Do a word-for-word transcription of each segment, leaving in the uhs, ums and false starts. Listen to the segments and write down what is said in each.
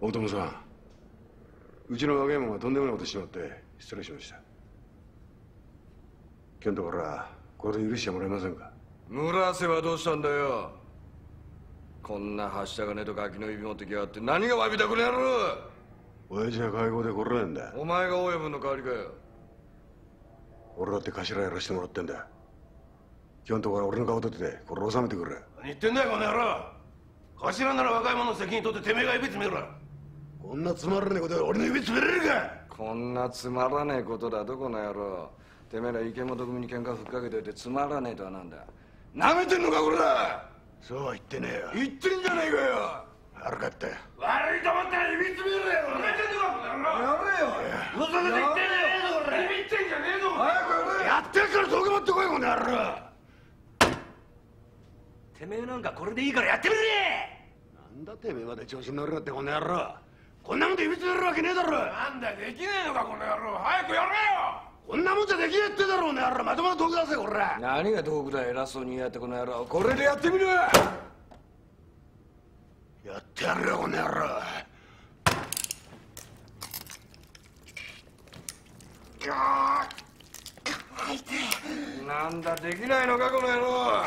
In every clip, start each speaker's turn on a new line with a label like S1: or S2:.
S1: 大友さん、うちの若い者がとんでもないことしちまって失礼しました。今日のところはこれで許してもらえませんか？
S2: 村瀬はどうしたんだよ。こんなはした金とガキの指持ってきやがって何が詫びたくねやろ。
S1: 親父は介護で来られんだ。
S2: お前が親分の代わりかよ。
S1: 俺だって頭やらせてもらってんだ。今日のところは俺の顔立ててこれ収めてくれ。
S3: 何言ってんだよこの野郎。頭なら若い者の責任取っててめえが指詰めろ。
S1: こんなつまらねえことで俺の指詰めれるか。
S2: こんなつまらねえことだどこの野郎。てめえら池本組に喧嘩ふっかけておいてつまらねえとはなんだ。なめてんのかこれだ。
S1: そうは言ってねえよ。
S2: 言ってんじゃねえかよ。
S1: 悪かったよ。
S3: 悪いと思ったら指詰めろよ。なめてんのかこの野郎。やれよ。嘘で言ってねえぞこれ。ビビってんじゃねえぞ。早くやれ。
S1: やってるからどけ持ってこいこの野郎。
S3: てめえなんかこれでいいからやってみれ。
S1: なんだてめえまで調子に乗るなってこの野郎。こんなもんで指詰めるわけねえだろ。
S3: なんだできねえのかこの野郎。早くやれよ。
S1: こんなもんじゃできねえってだろうね。まともな道具出せこれ。
S2: 何が道具だ。偉そうにやってこの野郎。これでやってみろ。
S1: やってやるよこの野郎。
S2: なんだできないのかこの野郎。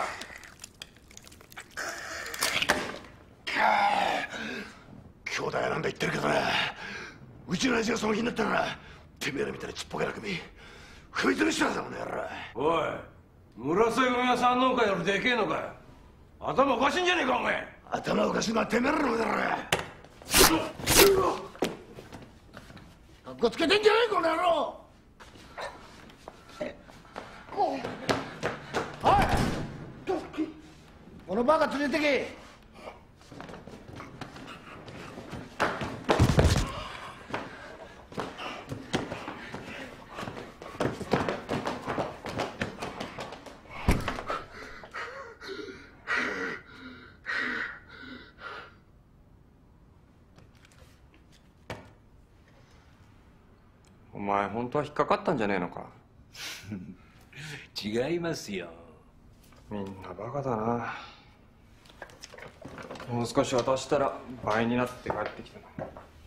S1: 兄弟なんだ言ってるけどな、うちの親父がその気になったらてめえらみたいなちっぽけな組踏み潰してやるぞこの野郎。
S3: おい、村瀬組は三能会よりでけえのかよ。頭おかしいんじゃねえかお前。
S1: 頭おかしいのはてめえらのだろ。かっこつけてんじゃねえこの野郎。おい、このバカ連れてけ。
S2: お前本当は引っかかったんじゃねえのか。
S3: 違いますよ。
S2: みんなバカだな。もう少し渡したら倍になって帰ってきたな。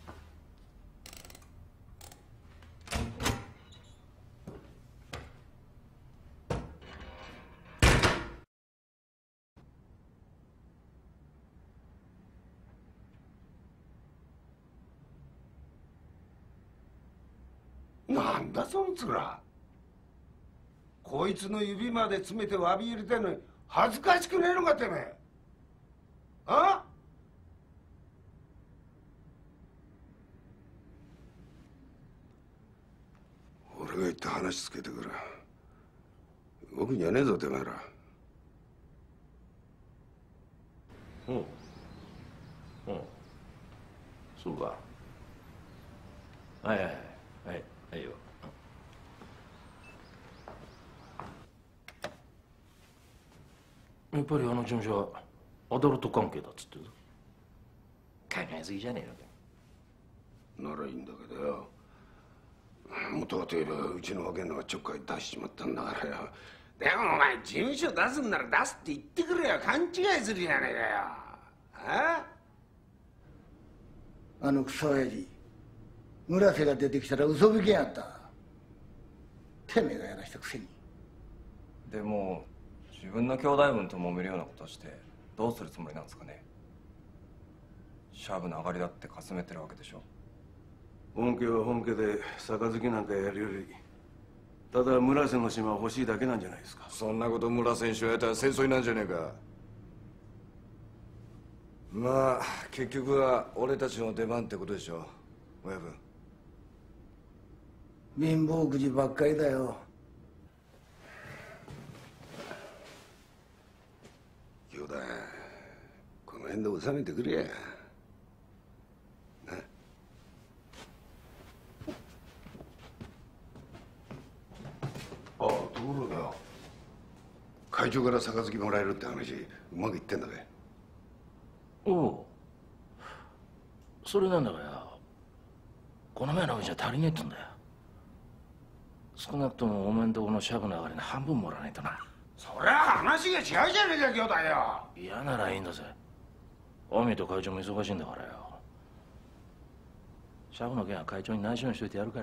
S4: なんだそいつら。こいつの指まで詰めて詫び入れてんのに恥ずかしくねえのかてめえ。あ？
S1: 俺が言って話つけてくる。動くんじゃねえぞてめえら。
S3: うんうん、そうか。はいはいはいはいはいよ。やっぱりあの事務所はアダルト関係だっつってるぞ。考えすぎじゃねえのか。
S1: ならいいんだけどよ、元はといえばうちの若いのがちょっかい出しちまったんだからよ。
S4: でもお前事務所出すんなら出すって言ってくれよ。勘違いするじゃねえかよ。あ
S5: あのクソ親父、村瀬が出てきたら嘘吹きやがった。てめえがやらしたくせに。
S2: でも自分の兄弟分と揉めるようなことしてどうするつもりなんですかね。シャブの上がりだってかすめてるわけでしょ。
S3: 本家は本家で杯なんかやるよりただ村瀬の島欲しいだけなんじゃないですか。
S2: そんなこと村選手をやったら戦争になるんじゃねえか。まあ結局は俺たちの出番ってことでしょ親分。
S5: 貧乏くじばっかりだよ。
S1: 兄弟この辺で収めてくれや。なあ、ところだよ、会長から杯もらえるって話うまくいってんだべ。
S3: おお、それなんだかよ、この前の上じゃ足りねえってんだよ。少なくともおめんとこのシャブの上がりの半分もらわないとな。
S4: そりゃ話が違うじゃねえか兄弟よ。
S3: 嫌ならいいんだぜ。アミと会長も忙しいんだからよ。 シャブの件は会長に内緒にしといてやるから。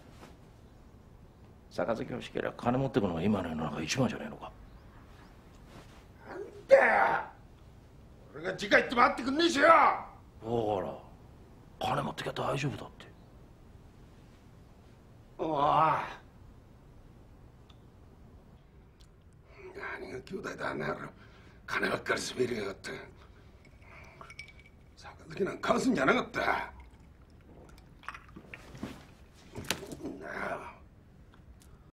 S3: 杯欲しけりゃ金持ってくのが今の世の中一番じゃねえのか。
S4: なんだよ、俺が次回行って回ってくんねえしよ。
S3: ほら金持ってきゃ大丈夫だって。
S4: おお、何が兄弟だあの野郎、金ばっかり滑りやがって。杯なんか交わすんじゃなかった。